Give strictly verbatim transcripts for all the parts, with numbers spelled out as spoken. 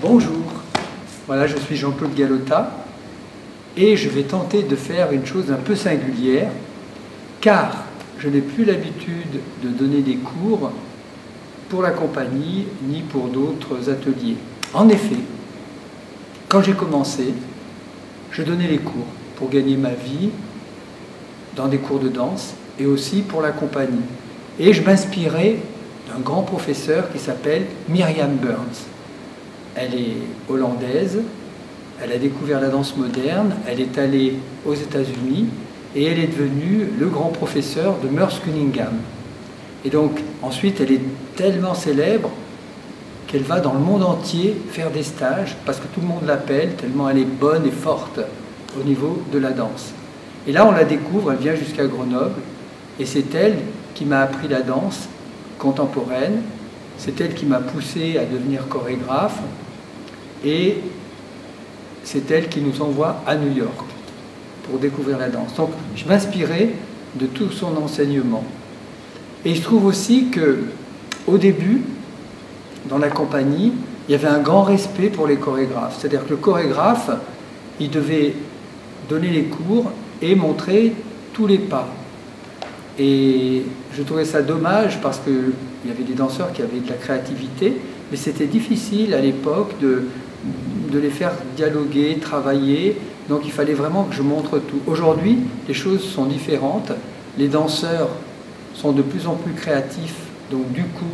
Bonjour, voilà, je suis Jean-Claude Galota et je vais tenter de faire une chose un peu singulière car je n'ai plus l'habitude de donner des cours pour la compagnie ni pour d'autres ateliers. En effet, quand j'ai commencé, je donnais les cours pour gagner ma vie dans des cours de danse et aussi pour la compagnie. Et je m'inspirais d'un grand professeur qui s'appelle Myriam Burns. Elle est hollandaise, elle a découvert la danse moderne, elle est allée aux États-Unis et elle est devenue le grand professeur de Merce Cunningham. Et donc ensuite elle est tellement célèbre qu'elle va dans le monde entier faire des stages parce que tout le monde l'appelle tellement elle est bonne et forte au niveau de la danse. Et là on la découvre, elle vient jusqu'à Grenoble et c'est elle qui m'a appris la danse contemporaine, c'est elle qui m'a poussé à devenir chorégraphe et c'est elle qui nous envoie à New York pour découvrir la danse. Donc je m'inspirais de tout son enseignement. Et il se trouve aussi que au début, dans la compagnie, il y avait un grand respect pour les chorégraphes. C'est-à-dire que le chorégraphe, il devait donner les cours et montrer tous les pas. Et je trouvais ça dommage parce qu'il y avait des danseurs qui avaient de la créativité, mais c'était difficile à l'époque de, de les faire dialoguer, travailler. Donc il fallait vraiment que je montre tout. Aujourd'hui, les choses sont différentes. Les danseurs sont de plus en plus créatifs, donc du coup,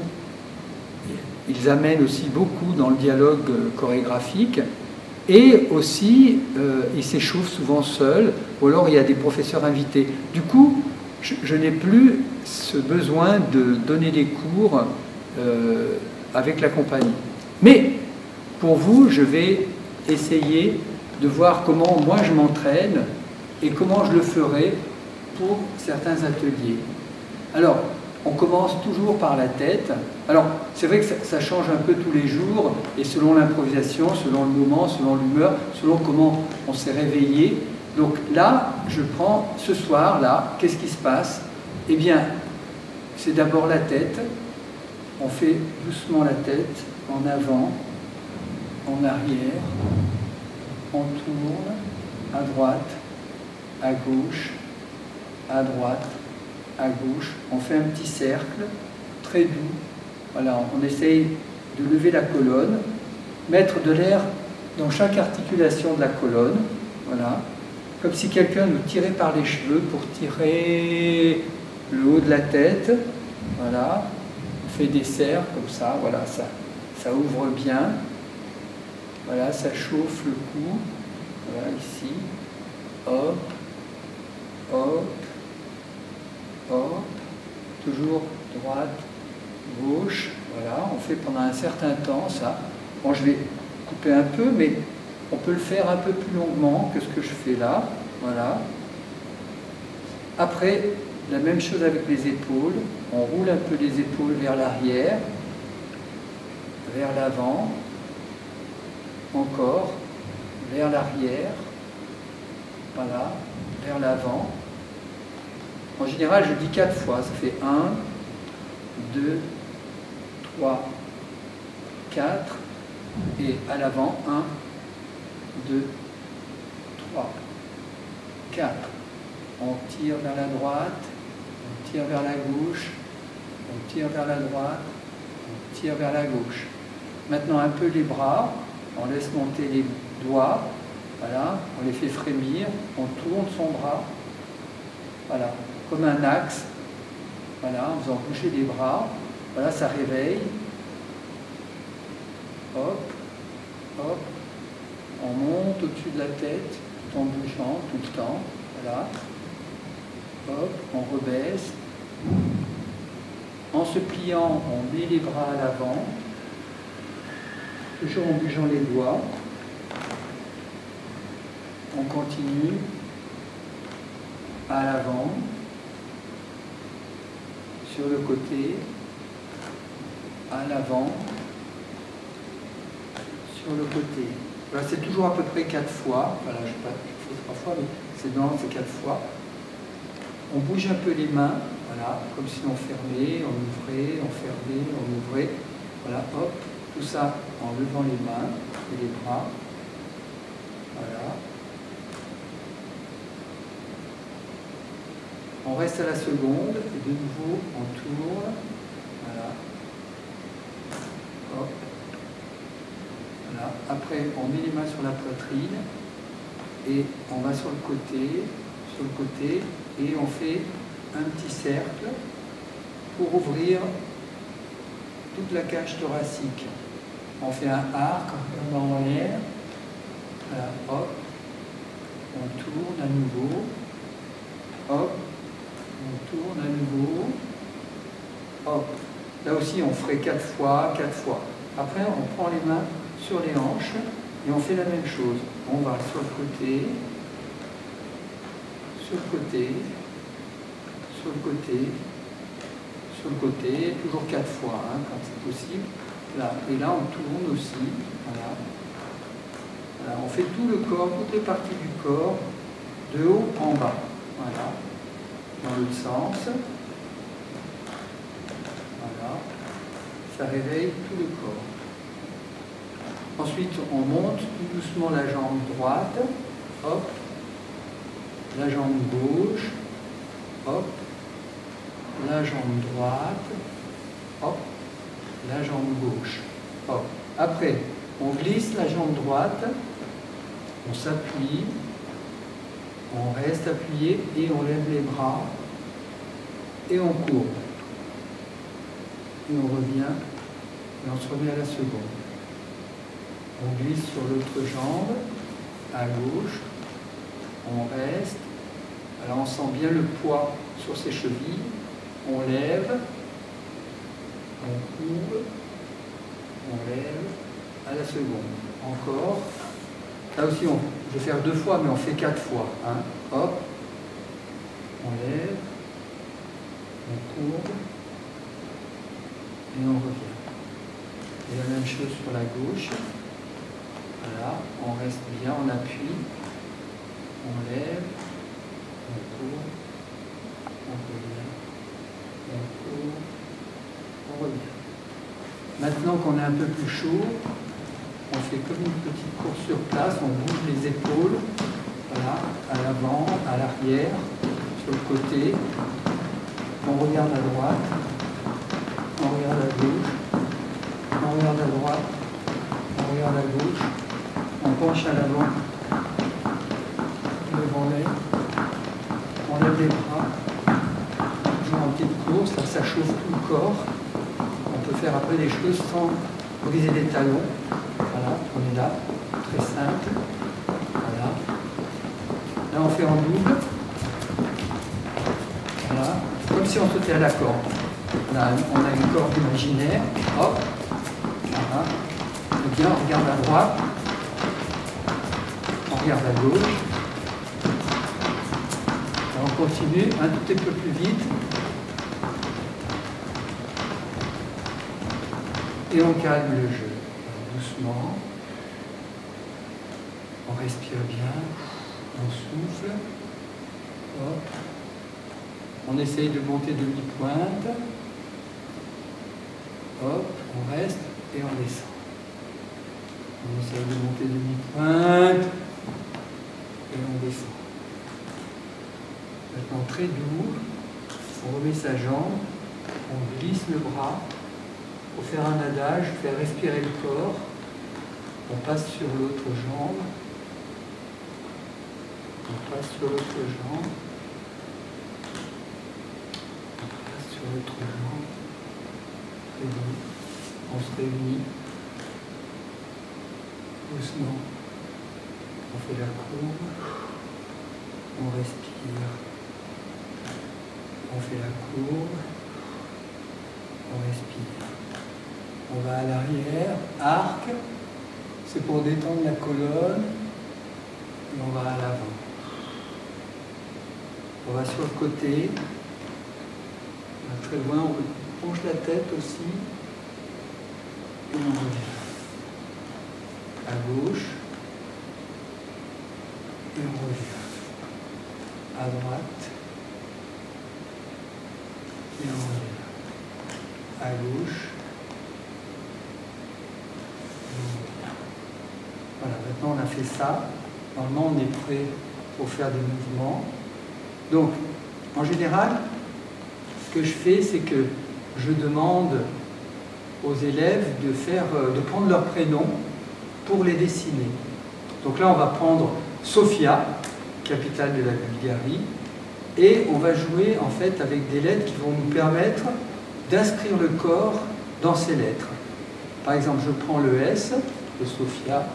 ils amènent aussi beaucoup dans le dialogue chorégraphique. Et aussi, euh, ils s'échauffent souvent seuls, ou alors il y a des professeurs invités. Du coup, je, je n'ai plus ce besoin de donner des cours euh, avec la compagnie. Mais pour vous, je vais essayer de voir comment moi je m'entraîne et comment je le ferai pour certains ateliers. Alors, on commence toujours par la tête. Alors, c'est vrai que ça, ça change un peu tous les jours, et selon l'improvisation, selon le moment, selon l'humeur, selon comment on s'est réveillé. Donc là, je prends ce soir, là, qu'est-ce qui se passe? Eh bien, c'est d'abord la tête. On fait doucement la tête, en avant, en arrière, on tourne, à droite, à gauche, à droite, à gauche, on fait un petit cercle, très doux, voilà, on essaye de lever la colonne, mettre de l'air dans chaque articulation de la colonne, voilà, comme si quelqu'un nous tirait par les cheveux pour tirer le haut de la tête, voilà, on fait des cercles comme ça, voilà, ça, ça ouvre bien, voilà, ça chauffe le cou, voilà, ici, hop, hop, hop, toujours droite, gauche, voilà, on fait pendant un certain temps ça. Bon, je vais couper un peu, mais on peut le faire un peu plus longuement que ce que je fais là, voilà. Après, la même chose avec les épaules, on roule un peu les épaules vers l'arrière, vers l'avant, encore, vers l'arrière, voilà, vers l'avant. En général, je dis quatre fois, ça fait un, deux, trois, quatre, et à l'avant, un, deux, trois, quatre. On tire vers la droite, on tire vers la gauche, on tire vers la droite, on tire vers la gauche. Maintenant, un peu les bras, on laisse monter les doigts, voilà, on les fait frémir, on tourne son bras, voilà, comme un axe, voilà, en faisant bouger les bras, voilà, ça réveille, hop, hop, on monte au-dessus de la tête, tout en bougeant tout le temps, voilà, hop, on rebaisse, en se pliant, on met les bras à l'avant, toujours en bougeant les doigts, on continue, à l'avant, sur le côté, à l'avant, sur le côté. Voilà, c'est toujours à peu près quatre fois. Voilà, je ne sais pas, il faut trois fois, mais c'est non, c'est quatre fois. On bouge un peu les mains, voilà, comme si on fermait, on ouvrait, on fermait, on ouvrait. Voilà, hop, Tout ça en levant les mains et les bras. Voilà. On reste à la seconde et de nouveau on tourne. Voilà. Hop. Voilà. Après on met les mains sur la poitrine et on va sur le côté, sur le côté et on fait un petit cercle pour ouvrir toute la cage thoracique. On fait un arc en regardant en l'air. Voilà. Hop. On tourne à nouveau. Hop. On tourne à nouveau. Hop. Là aussi, on ferait quatre fois, quatre fois. Après, on prend les mains sur les hanches et on fait la même chose. On va sur le côté, sur le côté, sur le côté, sur le côté, toujours quatre fois, hein, quand c'est possible. Là. Et là, on tourne aussi. Voilà. Voilà. On fait tout le corps, toutes les parties du corps, de haut en bas. Voilà. Dans l'autre sens. Voilà. Ça réveille tout le corps. Ensuite, on monte tout doucement la jambe droite. Hop. La jambe gauche. Hop. La jambe droite. Hop. La jambe gauche. Hop. Après, on glisse la jambe droite. On s'appuie. On reste appuyé et on lève les bras et on court. Et on revient et on se remet à la seconde. On glisse sur l'autre jambe, à gauche, on reste. Alors on sent bien le poids sur ses chevilles. On lève, on court, on lève à la seconde. Encore. Là aussi, on, je vais faire deux fois, mais on fait quatre fois. Hein. Hop, on lève, on courbe, et on revient. Et la même chose sur la gauche. Voilà, on reste bien, on appuie, on lève, on courbe, on revient, on courbe, on revient. Maintenant qu'on est un peu plus chaud, on fait comme une petite course sur place, on bouge les épaules, voilà, à l'avant, à l'arrière, sur le côté. On regarde à droite, on regarde à gauche, on regarde à droite, on regarde à gauche, on penche à l'avant, devant l'œil, on lève les bras, toujours en petite course, là ça chauffe tout le corps. On peut faire après des choses sans briser les talons. Voilà, on est là, très simple. Voilà. Là, on fait en double. Voilà, comme si on sautait à la corde. On a, on a une corde imaginaire. Hop. Voilà. Et bien, on regarde à droite. On regarde à gauche. Et on continue un tout petit peu plus vite. Et on calme le jeu. Doucement, on respire bien, on souffle, hop. On essaye de monter demi-pointe, hop, on reste et on descend. On essaye de monter demi-pointe et on descend. Maintenant très doux, on remet sa jambe, on glisse le bras. Pour faire un adage, faire respirer le corps, on passe sur l'autre jambe, on passe sur l'autre jambe, on passe sur l'autre jambe, très bien, on se réunit, doucement, on fait la courbe, on respire, on fait la courbe, on respire. On va à l'arrière, arc, c'est pour détendre la colonne, et on va à l'avant. On va sur le côté, on va très loin, on penche la tête aussi, et on revient. À gauche, et on revient. À droite, et on revient. À gauche, Voilà, maintenant on a fait ça. Normalement on est prêt pour faire des mouvements. Donc, en général, ce que je fais, c'est que je demande aux élèves de, faire, de prendre leur prénom pour les dessiner. Donc là, on va prendre Sofia, capitale de la Bulgarie, et on va jouer en fait avec des lettres qui vont nous permettre d'inscrire le corps dans ces lettres. Par exemple, je prends le S de Sofia.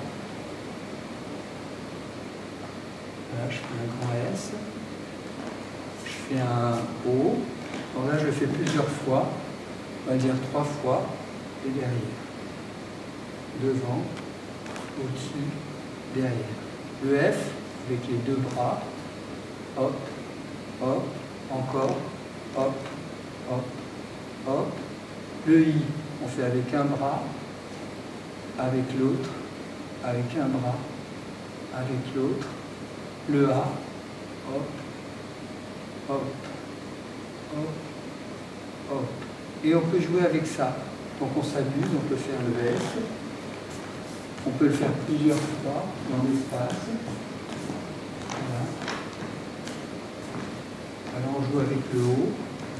Voilà, je fais un grand S. Je fais un O. Donc là, je le fais plusieurs fois. On va dire trois fois. Et derrière. Devant, au-dessus, derrière. Le F avec les deux bras. Hop, hop, encore. Hop, hop, hop. Le I, on fait avec un bras, avec l'autre, avec un bras, avec l'autre. Le A, hop, hop, hop, hop. Et on peut jouer avec ça. Donc on s'amuse, on peut faire le S. On peut le faire plusieurs fois dans l'espace. Voilà. Alors on joue avec le O.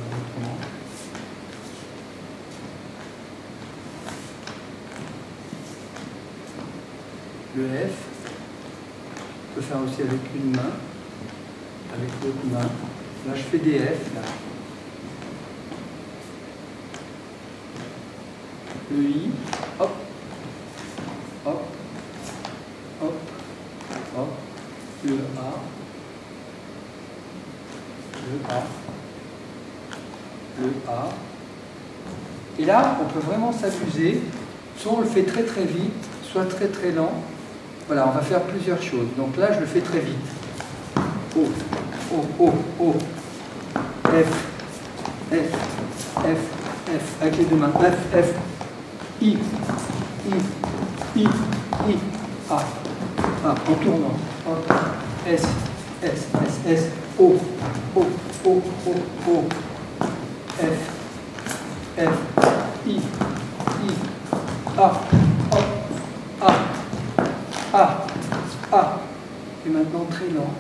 Le F, on peut faire aussi avec une main, avec l'autre main. Là, je fais des F. Là. Le I, hop, hop, hop, hop. Le A, le A, le A. Et là, on peut vraiment s'amuser. Soit on le fait très très vite, soit très très lent. Voilà, on va faire plusieurs choses. Donc là, je le fais très vite. O, O, O, O. F, F, F, F. Avec les deux mains. F, F. I, I, I, I. A. A. En tournant. Hop. S, S, S, S. O, O, O, O, O. F, F. I, I. A. Hop. A. A, A, et maintenant très lent.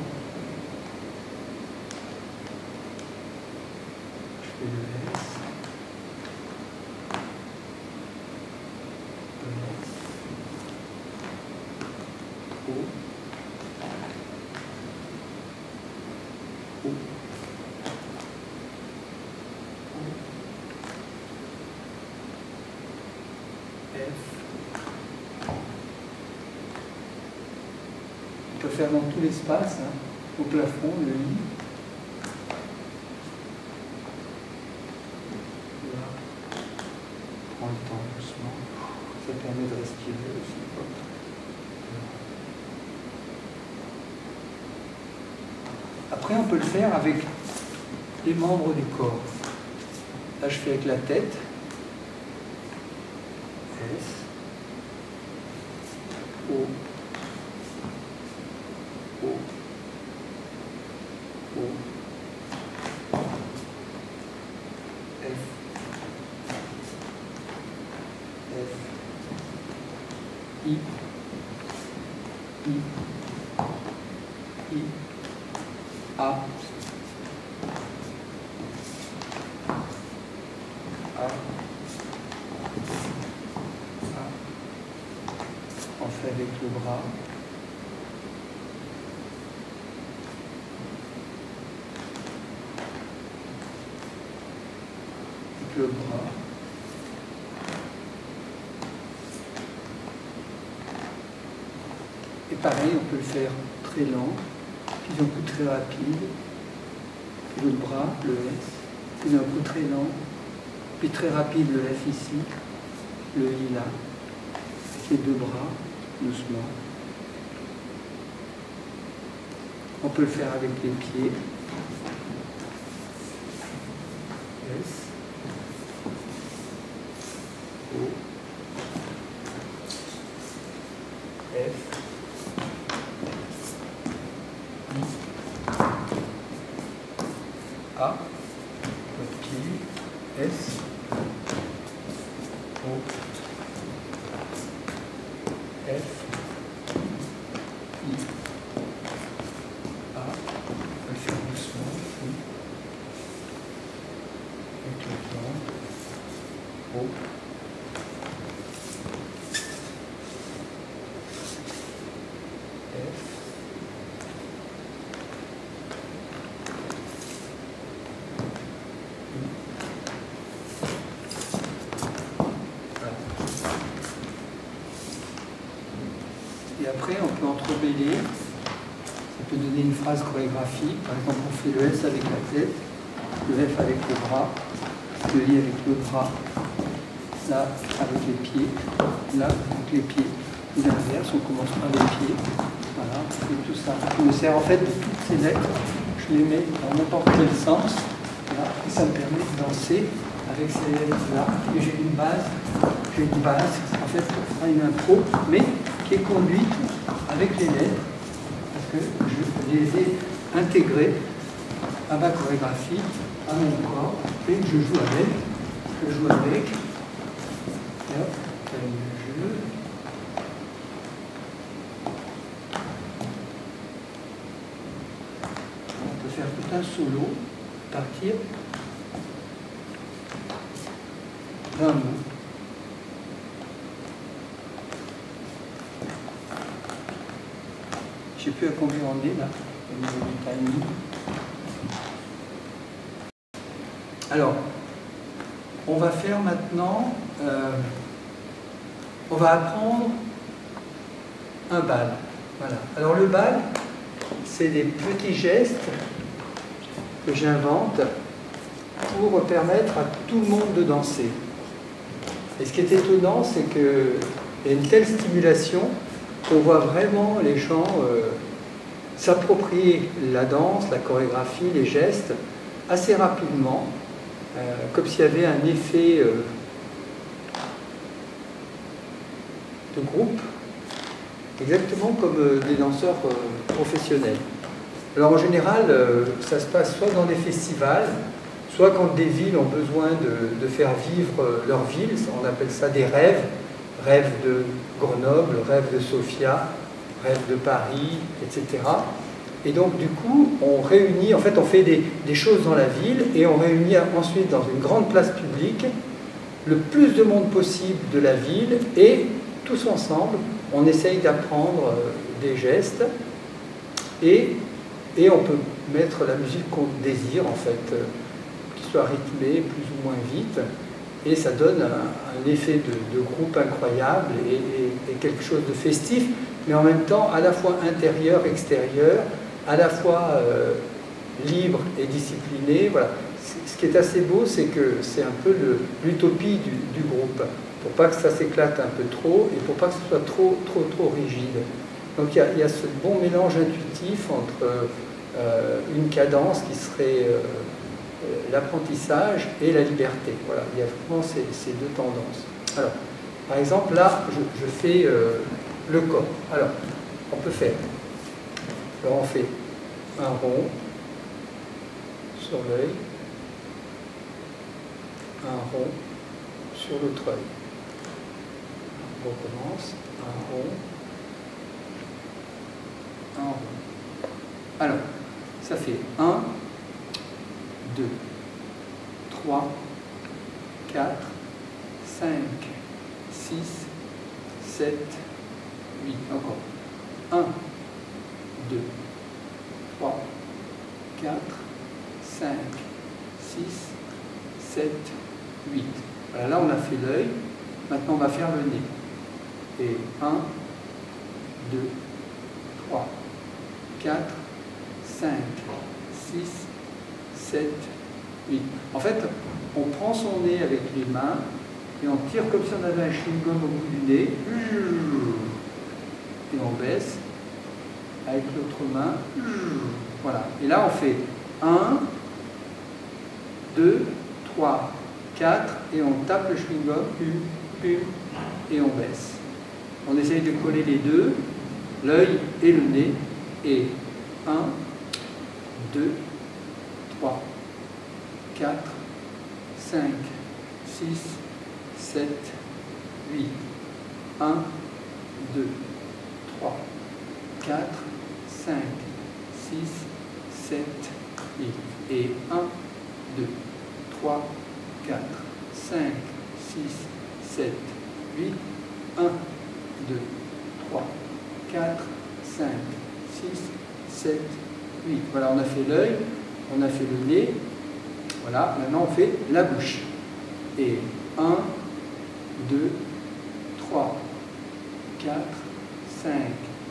Je fais le S. Le S. O. O. O. F. On peut faire dans tout l'espace, hein, au plafond, le I. Là. Prends le temps doucement. Ça permet de respirer aussi. Après, on peut le faire avec les membres du corps. Là, je fais avec la tête. S. O. O, O, F, F, I, I, I, A, A, A. On fait avec le bras. Le bras. Et pareil, on peut le faire très lent, puis d'un coup très rapide, puis le bras, le S, puis d'un coup très lent, puis très rapide le F ici, le I là, les deux bras, doucement. On peut le faire avec les pieds. S. O, F, I, A, pied, S, O, F, Et après, on peut entremêler. Ça peut donner une phrase chorégraphique. Par exemple, on fait le S avec la tête, le F avec le bras, le I avec le bras, là avec les pieds, là avec les pieds. Et l'inverse, on commence par les pieds. Voilà, et tout ça. Je me sers en fait de toutes ces lettres. Je les mets dans n'importe quel sens. Là, et ça me permet de danser avec ces lettres-là. Et j'ai une base. J'ai une base, en fait, pour faire une impro, mais qui est conduite avec les lettres. Parce que je les ai intégrées à ma chorégraphie, à mon corps, et que je joue avec. Je joue avec. Et hop, je joue. On peut faire tout un solo, partir d'un mot. Je ne sais plus à combien on est là, au niveau du timing. Alors, on va faire maintenant, euh, on va apprendre un bal. Voilà. Alors le bal, c'est des petits gestes que j'invente pour permettre à tout le monde de danser. Et ce qui est étonnant, c'est qu'il y a une telle stimulation qu'on voit vraiment les gens euh, s'approprier la danse, la chorégraphie, les gestes assez rapidement, euh, comme s'il y avait un effet euh, de groupe, exactement comme euh, des danseurs euh, professionnels. Alors en général, euh, ça se passe soit dans des festivals, soit quand des villes ont besoin de, de faire vivre euh, leur ville, on appelle ça des rêves, rêve de Grenoble, rêve de Sofia, rêve de Paris, et cetera. Et donc du coup, on réunit, en fait on fait des, des choses dans la ville et on réunit ensuite dans une grande place publique le plus de monde possible de la ville et tous ensemble, on essaye d'apprendre des gestes et, et on peut mettre la musique qu'on désire en fait, qui soit rythmée plus ou moins vite. Et ça donne un, un effet de, de groupe incroyable et, et, et quelque chose de festif, mais en même temps à la fois intérieur, extérieur, à la fois euh, libre et discipliné. Voilà. Ce qui est assez beau, c'est que c'est un peu l'utopie du, du groupe, pour pas que ça s'éclate un peu trop et pour pas que ce soit trop, trop, trop rigide. Donc il y a, il y a ce bon mélange intuitif entre euh, une cadence qui serait... Euh, l'apprentissage et la liberté. Voilà, il y a vraiment ces, ces deux tendances. Alors, par exemple, là, je, je fais euh, le corps. Alors, on peut faire. Alors, on fait un rond sur l'œil, un rond sur l'autre œil. On recommence. Un rond, un rond. Alors, ça fait un, deux, trois, quatre, cinq, six, sept, huit. Encore. un, deux, trois, quatre, cinq, six, sept, huit. Voilà, là on a fait l'œil. Maintenant on va faire le nez. Et un, deux, trois, quatre, cinq, six, sept, huit. En fait, on prend son nez avec les mains et on tire comme si on avait un chewing-gum au bout du nez. Et on baisse avec l'autre main. Voilà. Et là, on fait un, deux, trois, quatre et on tape le chewing-gum. Et on baisse. On essaye de coller les deux, l'œil et le nez. Et un, deux, trois, quatre, cinq, six, sept, huit. un, deux, trois, quatre, cinq, six, sept, huit. Et un, deux, trois, quatre, cinq, six, sept, huit. un, deux, trois, quatre, cinq, six, sept, huit. Voilà, on a fait l'œil, on a fait le nez. Voilà, maintenant on fait la bouche. Et un, deux, trois, quatre, cinq,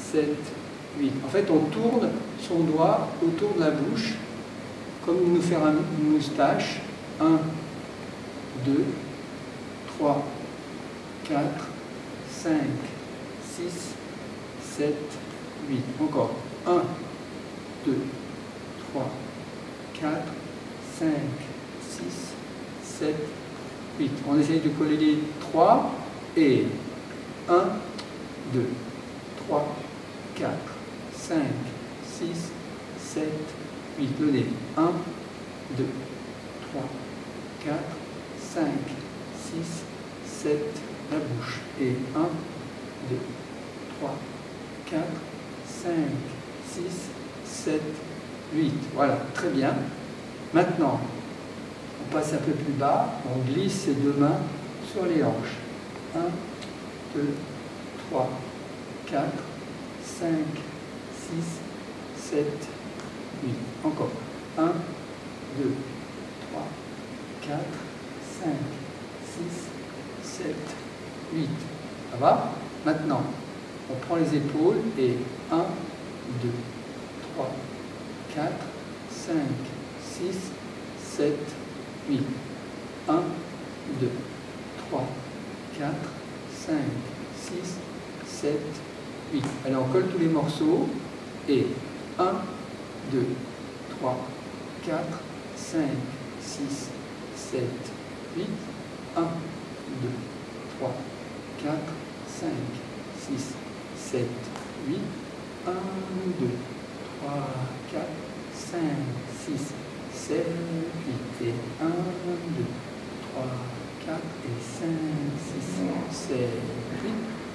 sept, huit. En fait, on tourne son doigt autour de la bouche, comme nous faire une moustache. un, deux, trois, quatre, cinq, six, sept, huit. Encore. un, deux, trois, quatre, cinq, six, sept, huit. On essaye de coller les trois et un, deux, trois, quatre, cinq, six, sept, huit. Le nez. un, deux, trois, quatre, cinq, six, sept, la bouche. Et un, deux, trois, quatre, cinq, six, sept, huit. Voilà, très bien. Maintenant, on passe un peu plus bas, on glisse ses deux mains sur les hanches. un, deux, trois, quatre, cinq, six, sept, huit. Encore. un, deux, trois, quatre, cinq, six, sept, huit. Ça va? Maintenant, on prend les épaules et un, deux, trois, quatre, cinq, six, sept, huit. un, deux, trois, quatre, cinq, six, sept, huit. Allez, on colle tous les morceaux et un, deux, trois, quatre, cinq, six, sept, huit. un, deux, trois, quatre, cinq, six, sept, huit. un, deux, trois, quatre, cinq, six, sept, huit. Et un, deux, trois, quatre et cinq, six, sept, huit.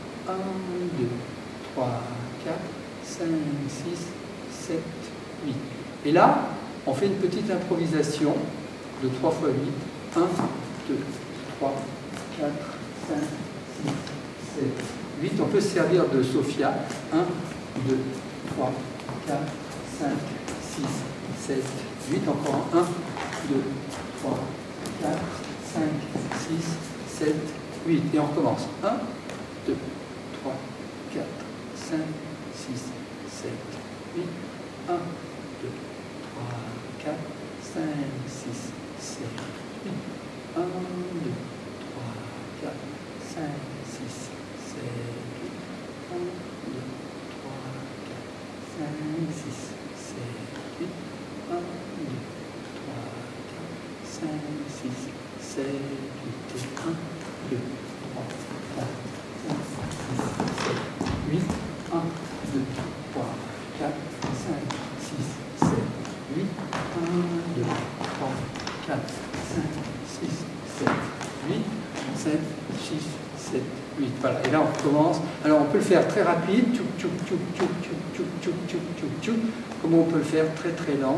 un, deux, trois, quatre, cinq, six, sept, huit. Et là, on fait une petite improvisation de trois fois huit. un, deux, trois, quatre, cinq, six, sept, huit. On peut se servir de Sophia. un, deux, trois, quatre, cinq, six, sept, huit. Encore un. un, deux, trois, quatre, cinq, six, sept, huit. Et on recommence. un, deux, trois, quatre, cinq, six, sept, huit. un, deux, trois, quatre, cinq, six, sept, huit. un, deux, trois, quatre, cinq, six, sept, huit. un, deux, trois, quatre, cinq, six, sept, huit. un, deux, trois, quatre, cinq, six, sept, huit. Et un, deux, trois, quatre, cinq, six, sept, huit. un, deux, trois, quatre, cinq, six, sept, huit. un, deux, trois, quatre, cinq, six, sept, huit. sept, six, sept, huit. Voilà, et là on recommence. Alors on peut le faire très rapide, tchouk, tchouk, tchouk, tchouk, tchouk, tchouk, tchouk, tchouk, tchouk, tchouk, comme on peut le faire très très lent.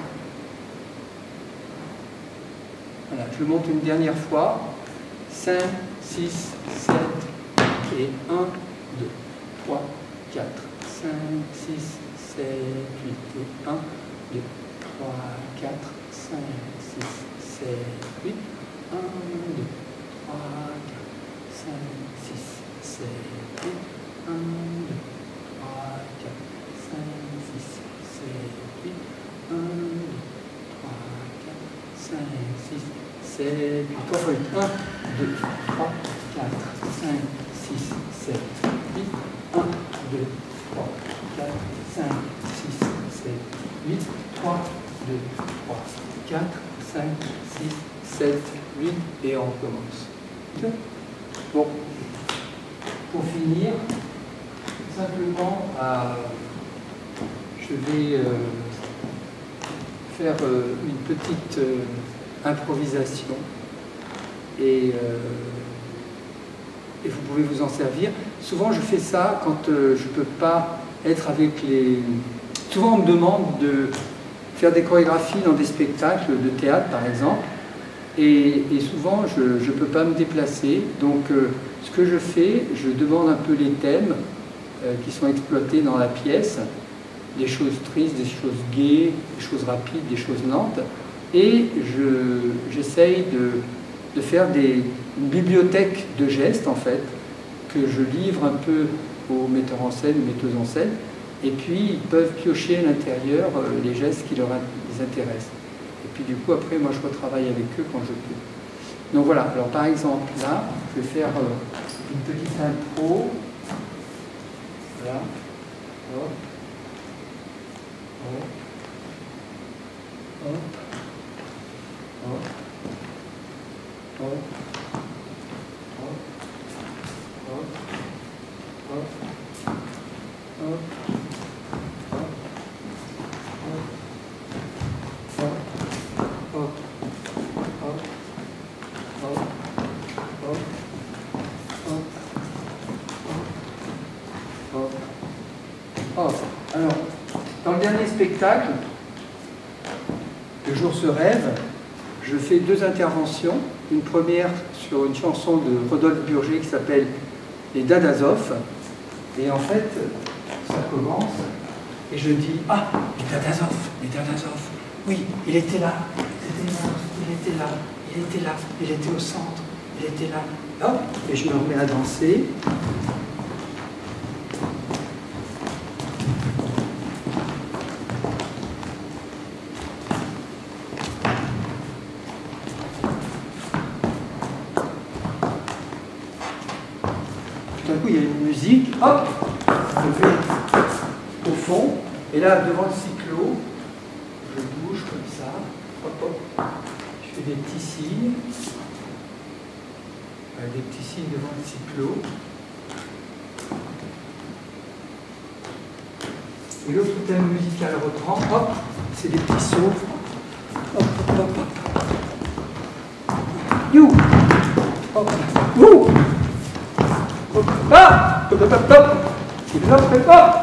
Voilà, je le montre une dernière fois. cinq, six, sept, et un, deux, trois, quatre, cinq, six, sept, huit. Et un, deux, trois, quatre, cinq, six, sept, huit. un, deux, trois, quatre, cinq, six, sept, huit. un, deux, trois, quatre, cinq, six, sept, huit. un, deux, trois, quatre, cinq, six, sept, huit. trois fois huit. un, deux, trois, quatre, cinq, six, sept, huit. un, deux, trois, quatre, cinq, six, sept, huit. trois, deux, trois, quatre, cinq, six, sept, huit. Et on recommence. Bon, pour finir, simplement, euh, je vais euh, faire euh, une petite euh, improvisation et, euh, et vous pouvez vous en servir. Souvent, je fais ça quand euh, je ne peux pas être avec les... Souvent, on me demande de faire des chorégraphies dans des spectacles de théâtre, par exemple. Et, et souvent, je ne peux pas me déplacer. Donc, euh, ce que je fais, je demande un peu les thèmes euh, qui sont exploités dans la pièce, des choses tristes, des choses gaies, des choses rapides, des choses lentes. Et j'essaye de, de faire des, une bibliothèque de gestes, en fait, que je livre un peu aux metteurs en scène, aux metteuses en scène, et puis ils peuvent piocher à l'intérieur euh, les gestes qui leur les intéressent. Et puis du coup, après, moi je retravaille avec eux quand je peux. Donc voilà, alors par exemple, là, je vais faire euh, une petite intro. Voilà. Hop. Hop. Hop. Hop. Hop. Hop. Hop. Hop. Alors, dans le dernier spectacle, Le jour se rêve, je fais deux interventions. Une première sur une chanson de Rodolphe Burger qui s'appelle Les Dadazov. Et en fait, ça commence et je dis « Ah, les Dadazov, les Dadazov, oui, il était là, c'était là, il était là, il était là, il était au centre, il était là. » Hop, et je me remets à danser. Tout d'un coup, il y a une musique, hop, je vais au fond, et là, devant le cyclo, je bouge comme ça, hop, hop, je fais des petits signes, des petits signes devant le cyclo. Et l'autre thème musical reprend, hop, c'est des petits sauts, hop, hop, hop, hop, you, hop, you. Ah! Hop, hop, hop, hop. Hop, hop, hop.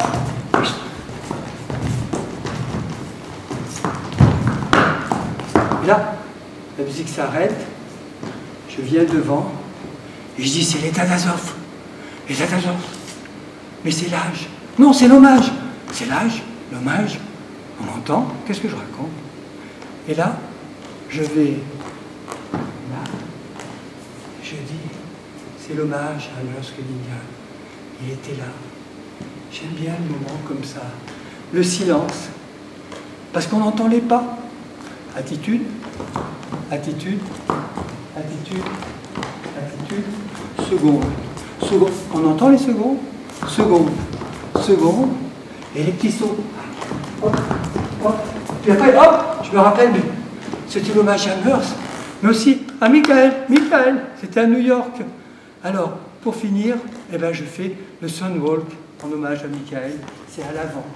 Et là, la musique s'arrête, je viens devant, et je dis c'est les Dadazov, les Dadazov. Mais c'est l'âge. Non, c'est l'hommage. C'est l'âge, l'hommage. On entend, qu'est-ce que je raconte? Et là, je vais, là, je dis, c'est l'hommage à Amos Cunningham. Il était là. J'aime bien le moment comme ça. Le silence. Parce qu'on n'entend les pas. Attitude, attitude, attitude, attitude, seconde. Seconde. On entend les secondes? Seconde, seconde. Et les petits sauts. Hop, hop. Puis après, hop, je me rappelle, c'était l'hommage à Amos, mais aussi à Michael. Michael, c'était à New York. Alors, pour finir, eh ben, je fais le Sunwalk en hommage à Michael. C'est à l'avant.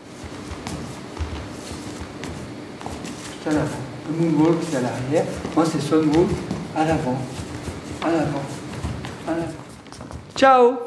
C'est à l'avant. Le Moonwalk, c'est à l'arrière. Moi, c'est Sunwalk à l'avant. À l'avant. À l'avant. Ciao!